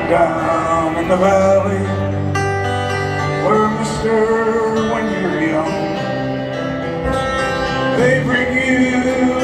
down in the valley where, mister, when you're young, they bring you